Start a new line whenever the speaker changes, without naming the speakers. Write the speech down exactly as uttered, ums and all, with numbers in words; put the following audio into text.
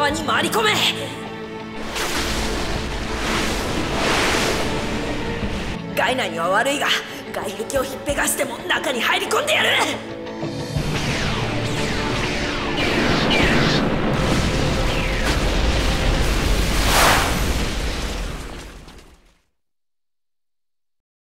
側に回り込め。ガイナには悪いが外壁をひっぺがしても中に入り込んでやる。